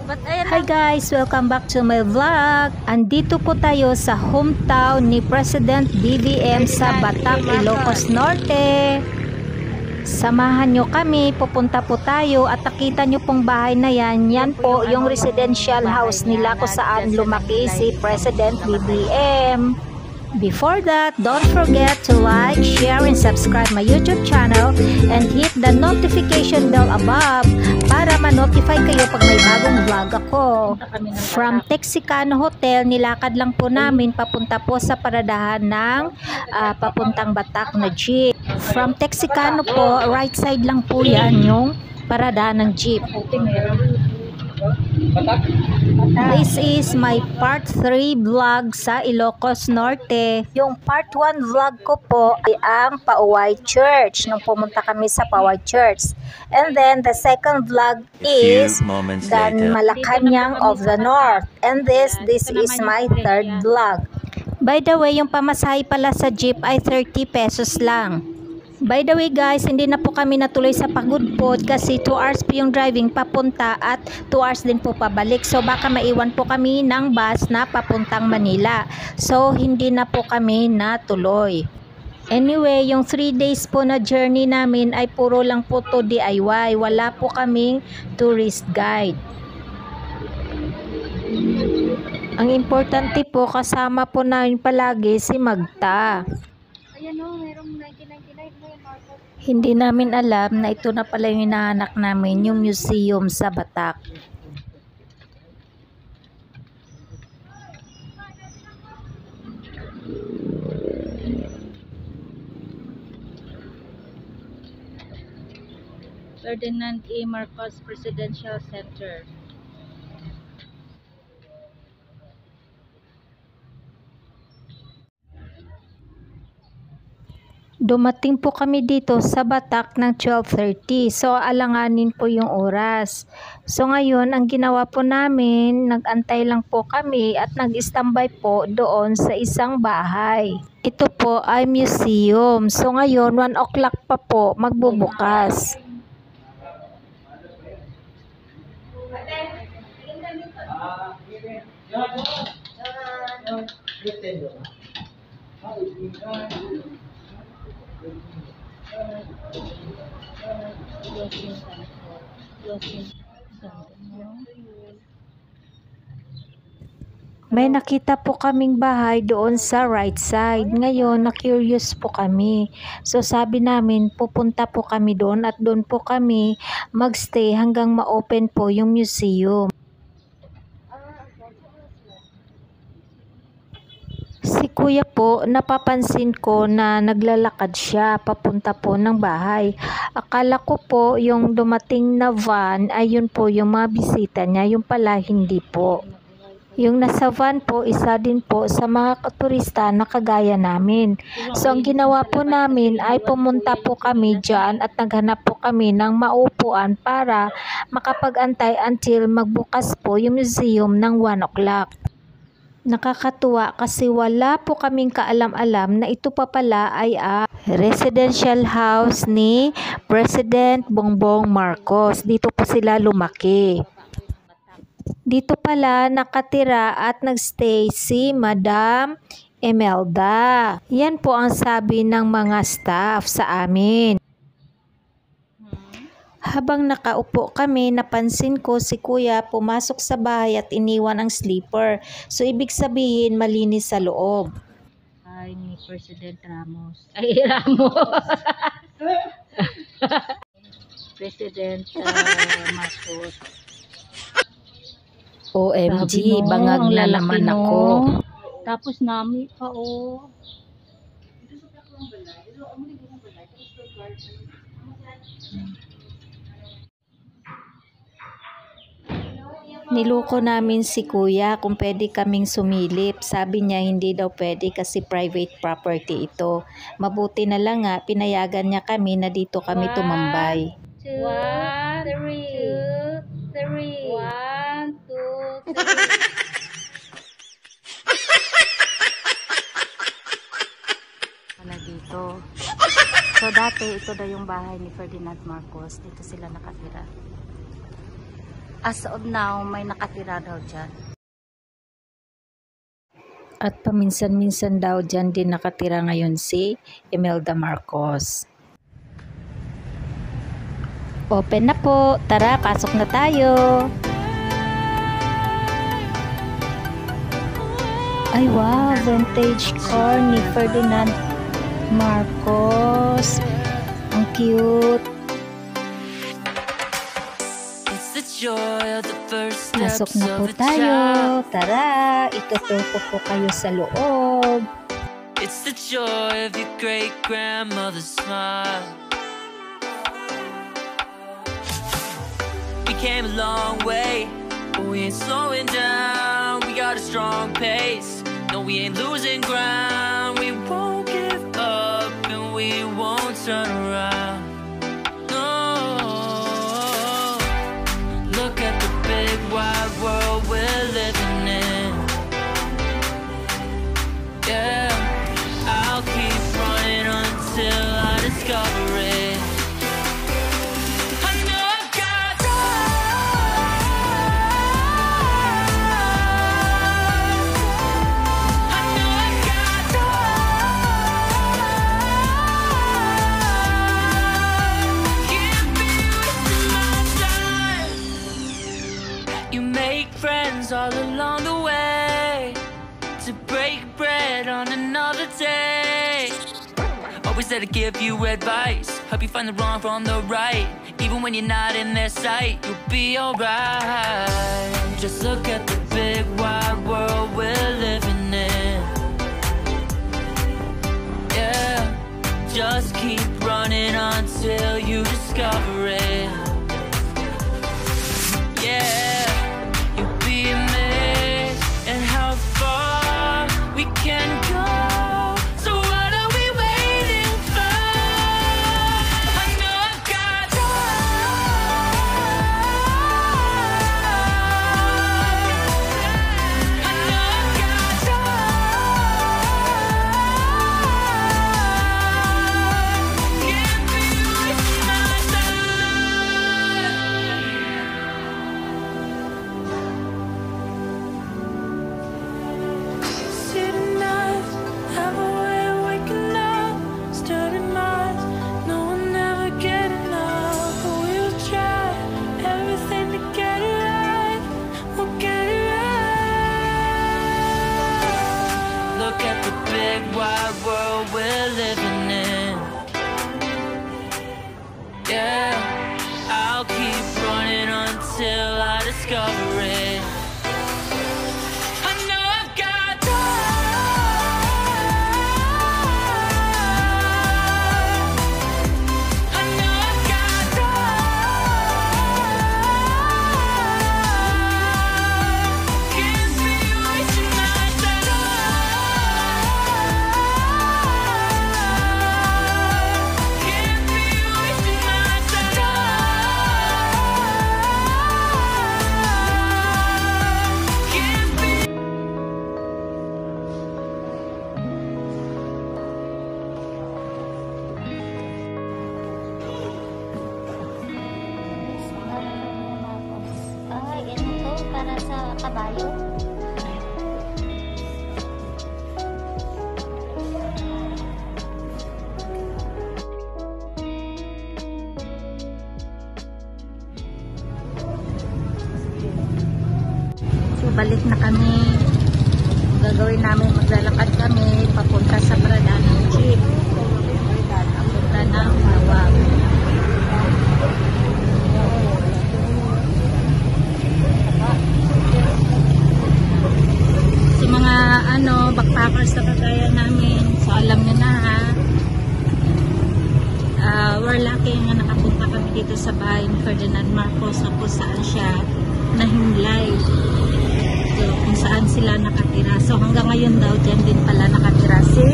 Hi guys! Welcome back to my vlog. Andito po tayo sa hometown ni President BBM sa Batac, Ilocos Norte. Samahan nyo kami, pupunta po tayo at nakita nyo pong bahay na yan. Yan po yung residential house nila kung saan lumaki si President BBM. Before that, don't forget to like, share, and subscribe my YouTube channel and hit the notification bell above para ma-notify kayo pag may bagong vlog ako. From Texicano Hotel, nilakad lang po namin papunta po sa paradahan ng papuntang Batac na jeep. From Texicano po, right side lang po yan yung paradahan ng jeep. This is my part 3 vlog sa Ilocos Norte. Yung part 1 vlog ko po ay ang Pauway Church, nung pumunta kami sa Pauway Church. And then the second vlog is the Malacanang of the North. And this is my third vlog. By the way, yung pamasahe pala sa jeep ay 30 pesos lang. By the way guys, hindi na po kami natuloy sa Pagudpod kasi 2 hours po yung driving papunta at 2 hours din po pabalik. So baka maiwan po kami ng bus na papuntang Manila. So hindi na po kami natuloy. Anyway, yung 3 days po na journey namin ay puro lang po to DIY. Wala po kaming tourist guide. Ang importante po, kasama po namin palagi si Magta. Ayan o, mayroong 1999 mo yung Marcos. Hindi namin alam na ito na pala yung hinahanap namin, yung museum sa Batac. Ferdinand E. Marcos Presidential Center. Dumating po kami dito sa Batac ng 12:30. So alanganin po yung oras. So ngayon ang ginawa po namin, nag-antay lang po kami at nag-standby po doon sa isang bahay. Ito po ay museum. So ngayon 1 o'clock pa po magbubukas. May nakita po kaming bahay doon sa right side. Ngayon, na-curious po kami. So, sabi namin, pupunta po kami doon at doon po kami magstay hanggang ma-open po yung museum. Si kuya po, napapansin ko na naglalakad siya papunta po ng bahay. Akala ko po yung dumating na van ay yun po yung mga bisita niya, yung pala hindi po. Yung nasa van po, isa din po sa mga turista na kagaya namin. So ang ginawa po namin ay pumunta po kami dyan at naghanap po kami ng maupuan para makapag-antay until magbukas po yung museum ng 1 o'clock. Nakakatuwa kasi wala po kaming kaalam-alam na ito pa pala ay residential house ni President Bongbong Marcos. Dito po sila lumaki. Dito pala nakatira at nagstay si Madam Emelda. Yan po ang sabi ng mga staff sa amin. Habang nakaupo kami, napansin ko si kuya pumasok sa bahay at iniwan ang sleeper. So, ibig sabihin, malinis sa loob. Ay, ni President Ramos. Ay, Ramos! President Marcos. OMG, bangag na naman ako. Tapos nami pa, oh. Niluko namin si kuya kung pwede kaming sumilip. Sabi niya hindi daw pwede kasi private property ito. Mabuti na lang nga, pinayagan niya kami na dito kami tumambay. 1, 2, 3. 1, 2, 3. Wala dito. So dati ito daw yung bahay ni Ferdinand Marcos. Dito sila nakatira. as of now, may nakatira daw dyan. At paminsan-minsan daw dyan din nakatira ngayon si Imelda Marcos. Open na po. Tara, pasok na tayo. Ay wow, vintage car ni Ferdinand Marcos. Ang cute. Pasok na po tayo. Tara, ituturo po kayo sa loob. It's the joy of your great grandmother's smile. We came a long way, but we ain't slowing down. We got a strong pace. No, we ain't losing ground. We won't give up and we won't turn around. No, look at the big wide world we're living in. Yeah, I'll keep running until I discover it. I know I've got I know I've got Can't be wasting my time. You make friends all along the way to break bread on another day. Always there to give you advice, help you find the wrong from the right. Even when you're not in their sight, you'll be alright. Just look at the big wide world we're living in. Yeah, just keep running until you discover it. Yeah, you'll be amazed at how far we can go. So what are we waiting for? I know I've got I know I've got Can't be wasting my time. Sitting nights, have a way of waking up, starting minds, no one ever get enough. But we'll try everything to get it right. We'll get it right. Look at the big wide world we're living in. Yeah, I'll keep running until I discover it. I know I've got I know I've got Can't be wasting my time. Can't be wasting my time. Can't be Ay, ito to, para sa kabayo. So, balik na kami. Gagawin namin, maglalakad kami papunta sa Pradanang Jeep. Papunta ng Mawag. Sa mga backpackers na kagaya namin, so alam nyo na ha, we're lucky nga nakapunta kami dito sa bahay ni Ferdinand Marcos na kung saan siya nahimlay. So, kung saan sila nakatira. So hanggang ngayon daw dyan din pala nakatira si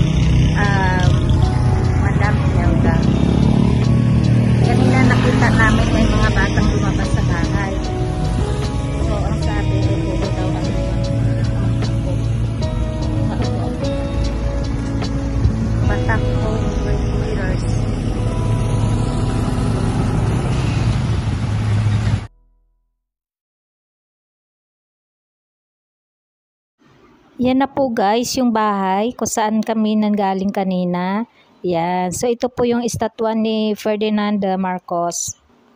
Madam Imelda. Kanina nakita namin may mga batang lumabas sa bahay. So ang sabi, puro daw kami magtakbo. Patakbo with mirrors. Yan na po guys, yung bahay kung saan kami nanggaling kanina. Yan. So ito po yung estatwa ni Ferdinand Marcos.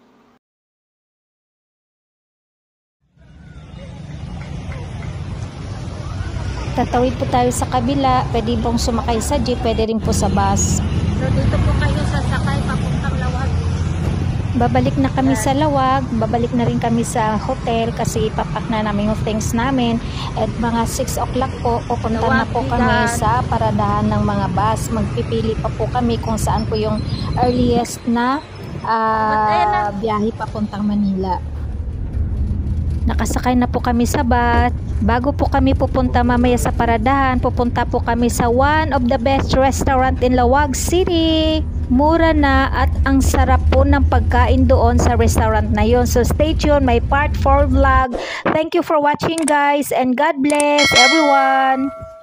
Tatawid po tayo sa kabila. Pwede pong sumakay sa jeep, pwede rin po sa bus. So dito po kayo sasakay papuntang Lawag. Babalik na kami sa Lawag, babalik na rin kami sa hotel kasi ipapak na namin yung things namin. At mga 6 o'clock po, pupunta na po kami sa paradahan ng mga bus. Magpipili pa po kami kung saan po yung earliest na biyahe papuntang Manila. Nakasakay na po kami sa bus. Bago po kami pupunta mamaya sa paradahan, pupunta po kami sa one of the best restaurant in Lawag City. Mura na at ang sarap po ng pagkain doon sa restaurant na yon. So stay tuned, my part 4 vlog. Thank you for watching guys and God bless everyone.